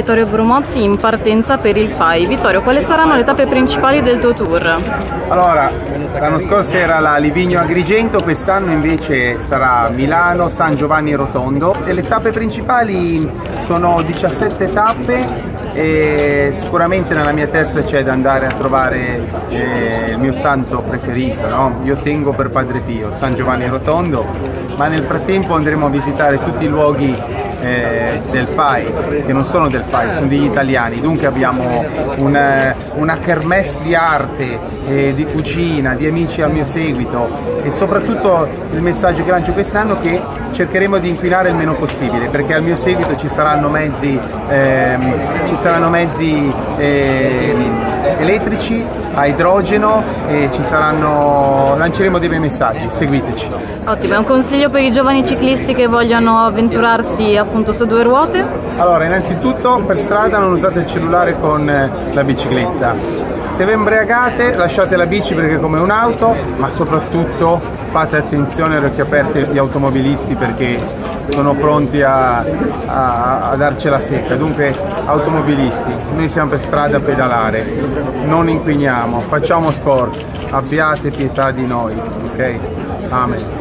Vittorio Brumotti in partenza per il FAI. Vittorio, quali saranno le tappe principali del tuo tour? Allora, l'anno scorso era la Livigno-Agrigento, quest'anno invece sarà Milano, San Giovanni Rotondo e le tappe principali sono 17 tappe e sicuramente nella mia testa c'è da andare a trovare il mio santo preferito, no? Io tengo per Padre Pio, San Giovanni Rotondo, ma nel frattempo andremo a visitare tutti i luoghi del FAI, che non sono del FAI, sono degli italiani, dunque abbiamo una kermesse di arte, di cucina, di amici al mio seguito e soprattutto il messaggio che lancio quest'anno è che cercheremo di inquinare il meno possibile, perché al mio seguito ci saranno mezzi elettrici, a idrogeno e lanceremo dei bei messaggi, seguiteci. Ottimo, è un consiglio per i giovani ciclisti che vogliono avventurarsi appunto su due ruote? Allora, innanzitutto per strada non usate il cellulare con la bicicletta. Se vi imbriagate lasciate la bici perché è come un'auto, ma soprattutto fate attenzione alle occhi aperte gli automobilisti perché sono pronti a darcela secca. Dunque automobilisti, noi siamo per strada a pedalare, non inquiniamo, facciamo sport, abbiate pietà di noi, ok? Amen.